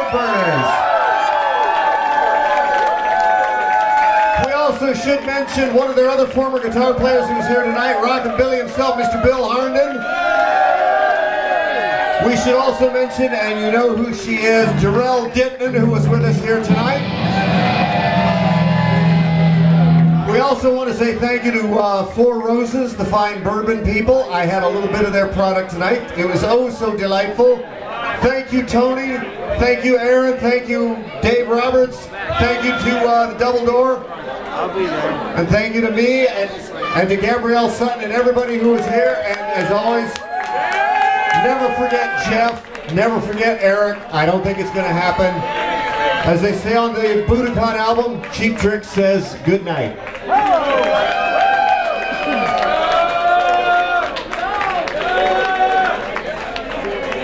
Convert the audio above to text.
Roadburners. We also should mention one of their other former guitar players who was here tonight, Rockin' Billy himself, Mr. Bill Harnden. We should also mention, and you know who she is, Jarrell Dittman, who was with us here tonight. We also want to say thank you to Four Roses, the fine bourbon people. I had a little bit of their product tonight. It was oh so delightful. Thank you, Tony. Thank you, Aaron. Thank you, Dave Roberts. Thank you to the Double Door. I'll be there. And thank you to me and to Gabrielle Sutton and everybody who was here. And as always, never forget Jeff. Never forget Eric. I don't think it's going to happen. As they say on the Budokan album, Cheap Trick says good night.